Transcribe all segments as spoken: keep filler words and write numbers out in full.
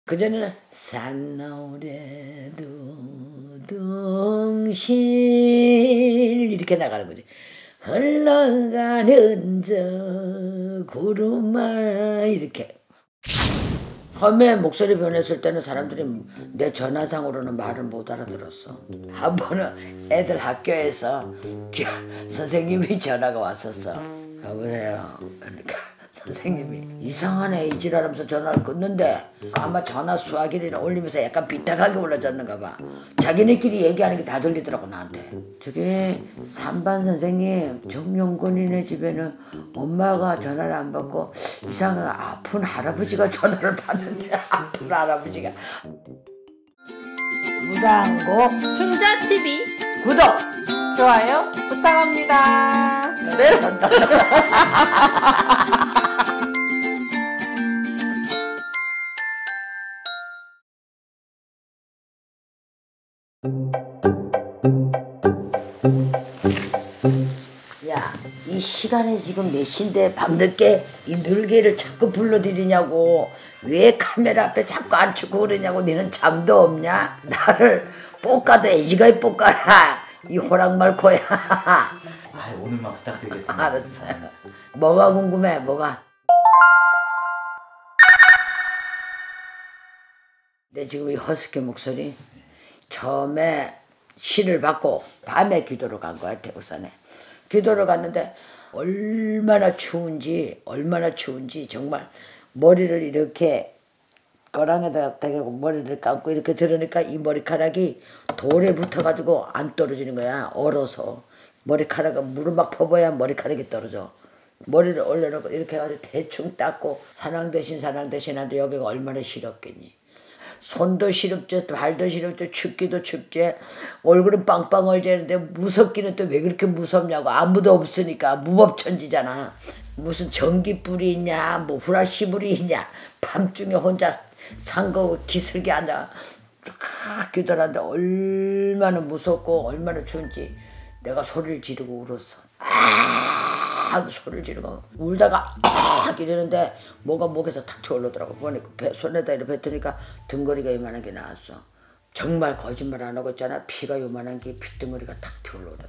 그전에는 산나오래도 둥실 이렇게 나가는 거지. 흘러가는 저 구름아 이렇게. 처음에 목소리 변했을 때는 사람들이 내 전화상으로는 말을 못 알아들었어. 한 번은 애들 학교에서 선생님이 전화가 왔었어. 여보세요. 그러니까 선생님이 이상하네 이 지랄하면서 전화를 끊는데 아마 전화 수화기를 올리면서 약간 비딱하게 올라졌는가 봐. 자기네끼리 얘기하는 게 다 들리더라고 나한테. 저기 삼반 선생님 정용근이네 집에는 엄마가 전화를 안 받고 이상한 아픈 할아버지가 전화를 받는데 아픈 할아버지가. 무당고 춘자티비 구독 좋아요 부탁합니다. 네. 야, 이 시간에 지금 몇 시인데 밤늦게 이 늘개를 자꾸 불러들이냐고. 왜 카메라 앞에 자꾸 앉히고 그러냐고. 너는 잠도 없냐? 나를 볶아도 애지가이 볶아라 이 호랑말코야. 아, 오늘만 부탁드리겠습니다. 알았어요. 뭐가 궁금해 뭐가? 내 지금 이 허스키 목소리 처음에 신을 받고 밤에 기도를 간 거야. 태국산에 기도를 갔는데 얼마나 추운지 얼마나 추운지 정말 머리를 이렇게 거랑에다가 대고 머리를 감고 이렇게 들으니까 이 머리카락이 돌에 붙어가지고 안 떨어지는 거야. 얼어서 머리카락은 물을 막 퍼봐야 머리카락이 떨어져. 머리를 올려놓고 이렇게 해가지고 대충 닦고 사랑 대신 사랑 대신 하는데 여기가 얼마나 시렵겠니. 손도 시렵죠, 발도 시렵죠, 춥기도 춥지, 얼굴은 빵빵 얼지는데 무섭기는 또 왜 그렇게 무섭냐고. 아무도 없으니까 무법천지잖아. 무슨 전기불이 있냐, 뭐 후라시불이 있냐. 밤중에 혼자 산거 기슭에 앉아 기도를 하는데 얼마나 무섭고 얼마나 추운지 내가 소리를 지르고 울었어. 아 소리를 지르고 울다가 아 이러는데 뭐가 목에서 탁 튀어올라더라고. 보니까 배, 손에다 이렇게 뱉으니까 등거리가 요만한 게 나왔어. 정말 거짓말 안 하고 있잖아. 피가 요만한 게 핏등거리가 탁 튀어올라오더라.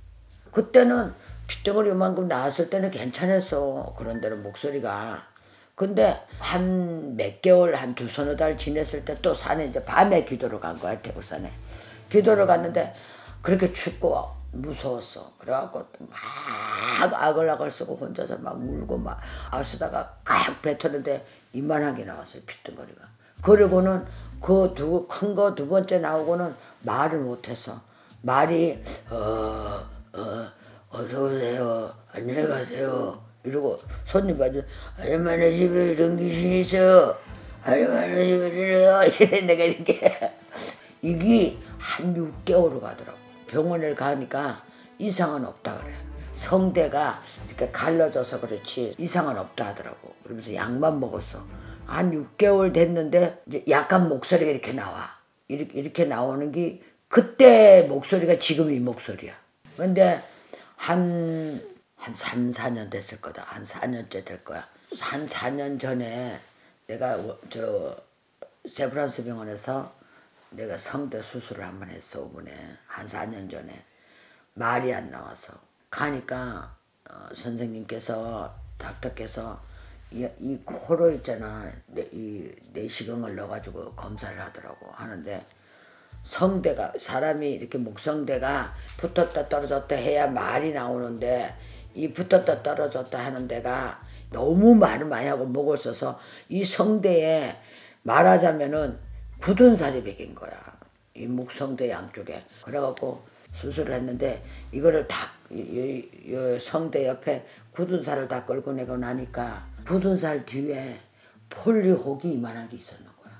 그때는 핏등거리 요만큼 나왔을 때는 괜찮았어. 그런데는 목소리가. 근데 한 몇 개월 한 두 서너 달 지냈을 때 또 산에 이제 밤에 기도를 간 거야. 태국산에 기도를 갔는데 그렇게 춥고 무서웠어. 그래갖고 막 아글아글 쓰고 혼자서 막 울고 막 아쓰다가 칵 뱉었는데 이만한 게 나왔어요. 핏등거리가. 그리고는 그 두 큰 거 두 번째 나오고는 말을 못했어. 말이 어, 어, 어서 오세요. 안녕히 가세요. 이러고 손님 봐도 아줌마네 집에 이런 귀신이 있어. 아줌마네 집에 이래요. 이래 내가 이렇게 이게 한 육 개월을 가더라고. 병원을 가니까 이상은 없다 그래. 성대가 이렇게 갈라져서 그렇지 이상은 없다 하더라고. 그러면서 약만 먹었어. 한 육 개월 됐는데 이제 약간 목소리가 이렇게 나와. 이렇게, 이렇게 나오는 게 그때 목소리가 지금 이 목소리야. 근데 한, 한 삼, 사 년 됐을 거다. 한 사 년째 될 거야. 한 사 년 전에 내가 저 세브란스 병원에서 내가 성대 수술을 한번 했어. 오분에 한 사 년 전에 말이 안 나와서 가니까 어, 선생님께서 닥터께서 이, 이 코로 있잖아. 내, 이 내시경을 넣어가지고 검사를 하더라고. 하는데 성대가 사람이 이렇게 목성대가 붙었다 떨어졌다 해야 말이 나오는데 이 붙었다 떨어졌다 하는 데가 너무 말을 많이 하고 목을 써서 이 성대에 말하자면은 굳은 살이 배긴 거야. 이 목성대 양쪽에. 그래갖고 수술을 했는데 이거를 다 이, 이, 이 성대 옆에 굳은 살을 다 끌고 내고 나니까 굳은 살 뒤에 폴리오 혹이 이만한 게 있었는 거야.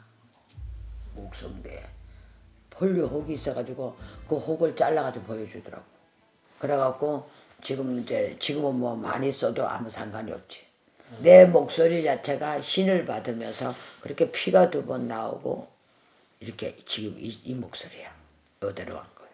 목성대에. 폴리오 혹이 있어가지고 그 혹을 잘라가지고 보여주더라고. 그래갖고 지금 이제 지금은 뭐 많이 써도 아무 상관이 없지. 내 목소리 자체가 신을 받으면서 그렇게 피가 두 번 나오고 이렇게 지금 이, 이 목소리야. 이대로 한 거야.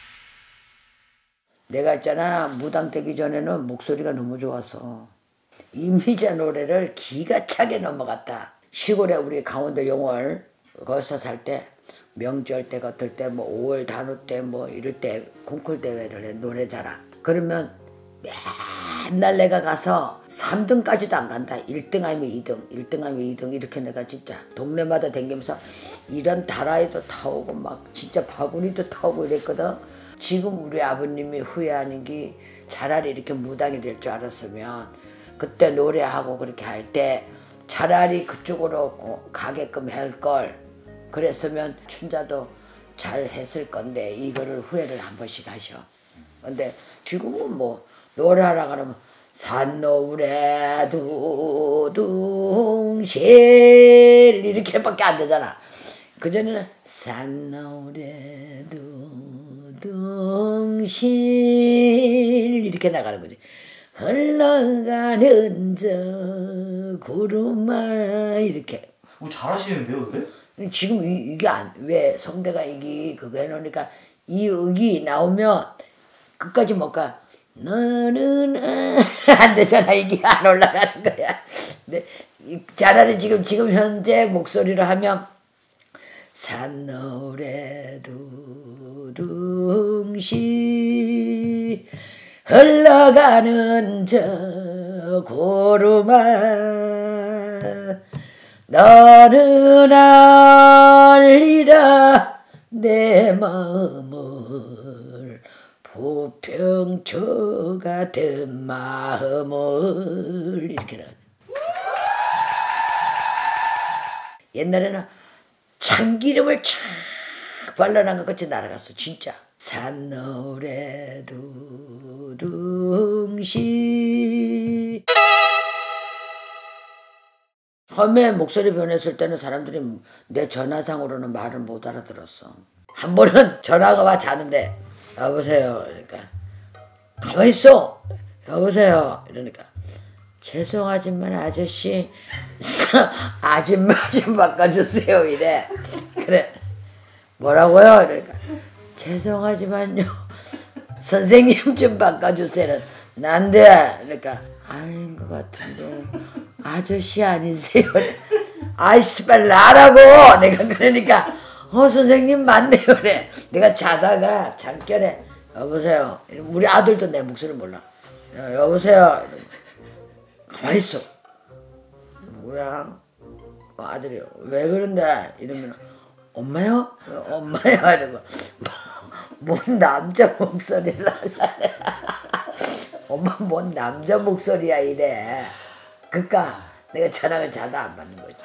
내가 있잖아 무당 되기 전에는 목소리가 너무 좋아서 이미자 노래를 기가 차게 넘어갔다. 시골에 우리 강원도 용월 거기서 살 때 명절 때 같을 때 뭐 오월 단오 때 뭐 이럴 때 콩쿨 대회를 해 노래 자랑. 그러면 맨날 내가 가서 삼 등까지도 안 간다. 일 등 아니면 이 등, 일 등 아니면 이 등 이렇게 내가 진짜 동네마다 다니면서 이런 다라이도 타오고 막 진짜 바구니도 타오고 이랬거든. 지금 우리 아버님이 후회하는 게 차라리 이렇게 무당이 될 줄 알았으면 그때 노래하고 그렇게 할 때 차라리 그쪽으로 가게끔 할 걸. 그랬으면 춘자도 잘 했을 건데 이거를 후회를 한 번씩 하셔. 근데 지금은 뭐 노래하라 그러면 산노래 두둥실 이렇게밖에 안 되잖아. 그전에는 산노래 두둥실 이렇게 나가는 거지. 흘러가는 저 구름아 이렇게. 오, 잘하시는데요, 그래? 지금 이, 이게 안, 왜 성대가 이게 그거 해놓으니까 이 음이 나오면 끝까지 못 가. 너는 안 되잖아. 이게 안 올라가는 거야. 근데 차라리 지금 지금 현재 목소리를 하면 산노래 두둥시 흘러가는 저 구름아 너는 알리라 내 마음을 부평초 같은 마음을 이렇게 나. 옛날에는 참기름을 쫙 발라놓은 것 같이 날아갔어 진짜. 산노래 두둥시. 처음에 목소리 변했을 때는 사람들이 내 전화상으로는 말을 못 알아들었어. 한 번은 전화가 와 자는데 여보세요 그러니까 가만히 있어 여보세요 이러니까 죄송하지만 아저씨 아줌마 좀 바꿔주세요 이래. 그래 뭐라고요 이러니까 죄송하지만요 선생님 좀 바꿔주세요. 난데 그러니까 아닌 것 같은데 아저씨 아니세요? 아이씨 빨리 나라고. 내가 그러니까 어 선생님 맞네요 그래. 내가 자다가 잠결에 여보세요. 우리 아들도 내 목소리 몰라. 여보세요. 가만히 있어. 뭐야? 어, 아들이 왜 그런데? 이러면 엄마요? 엄마야 이러고 뭔 남자 목소리를 하려네. 엄마 뭔 남자 목소리야 이래. 그니까 내가 전화를 자다 안 받는 거지.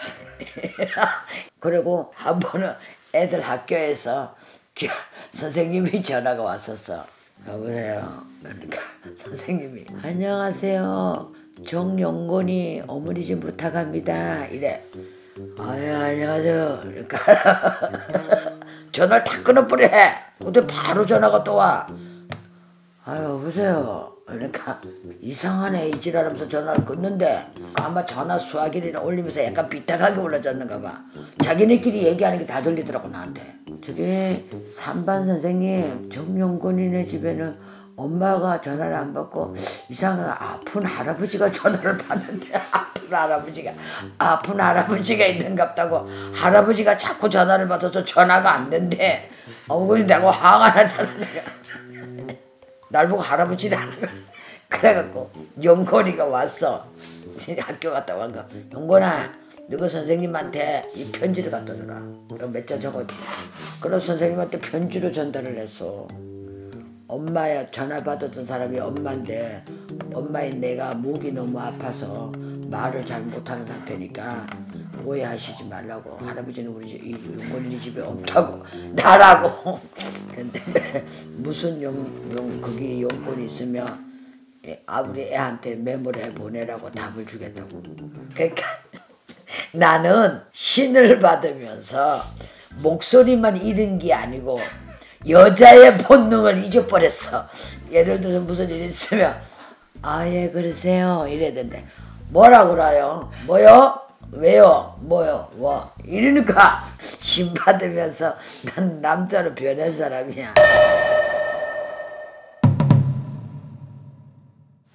그리고 한 번은 애들 학교에서 선생님이 전화가 왔었어. 여보세요. 그러니까 선생님이 안녕하세요. 정용곤이 어머니 좀 부탁합니다. 이래. 아예 안녕하세요. 그러니까 전화를 다 끊어버려. 근데 바로 전화가 또 와. 아 여보세요. 그러니까 이상하네 이 지랄하면서 전화를 끊는데 아마 전화 수화기를 올리면서 약간 비딱하게 올라졌는가 봐. 자기네끼리 얘기하는 게 다 들리더라고 나한테. 저기 삼반 선생님 정용곤이네 집에는 엄마가 전화를 안 받고 이상한 아픈 할아버지가 전화를 받는데 아픈 할아버지가 아픈 할아버지가 있는갑다고 할아버지가 자꾸 전화를 받아서 전화가 안 된대. 어머니 내가 화가 나잖아 내가. 날 보고 할아버지라는 거야. 그래갖고 용곤이가 왔어. 학교 갔다 왔가. 용곤아 너가 선생님한테 이 편지를 갖다 주라. 그럼 몇 자 적었지. 그래서 선생님한테 편지로 전달을 했어. 엄마야 전화 받았던 사람이 엄마인데 엄마인 내가 목이 너무 아파서 말을 잘 못하는 상태니까 오해하시지 말라고. 할아버지는 우리 집, 용곤이 집에 없다고 나라고. 근데 무슨 용, 용 거기 용건이 있으면 아 우리 애한테 메모를 보내라고 답을 주겠다고. 그러니까 나는 신을 받으면서 목소리만 잃은 게 아니고 여자의 본능을 잊어버렸어. 예를 들어서 무슨 일 있으면 아 예 그러세요 이래야 된대. 뭐라고 그래요? 뭐요? 왜요? 뭐요? 뭐? 이러니까 신 받으면서 난 남자로 변한 사람이야.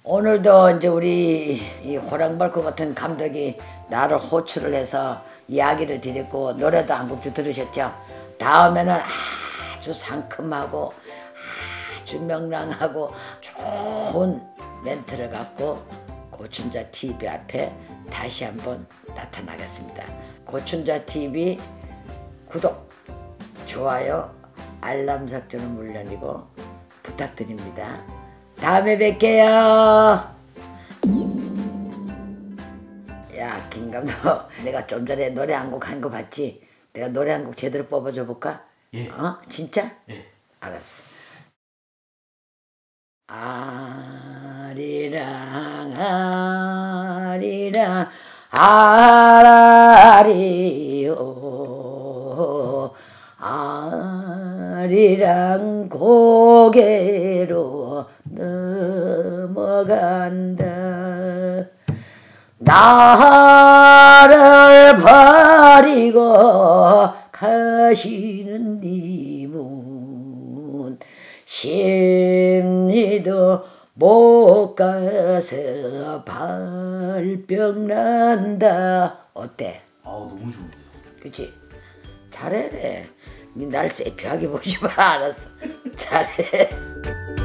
오늘도 이제 우리 이 호랑발코 같은 감독이 나를 호출을 해서 이야기를 드렸고 노래도 한 곡도 들으셨죠? 다음에는 아주 상큼하고 아주 명랑하고 좋은 멘트를 갖고 고춘자 티비 앞에 다시 한번 나타나겠습니다. 고춘자 티비 구독, 좋아요, 알람 설정은 물론이고 부탁드립니다. 다음에 뵐게요. 야, 김 감독, 내가 좀 전에 노래 한 곡 한 거 봤지? 내가 노래 한 곡 제대로 뽑아줘 볼까? 예. 어? 진짜? 예. 알았어. 아리랑 아리랑 아라리요 아리랑 고개로 넘어간다. 나를 버리고 가시는 님은 심리도 못 가서 발병 난다. 어때? 아우 너무 좋은데요. 그치? 잘해래. 니 날 세피하게 보지 마. 알았어. 잘해.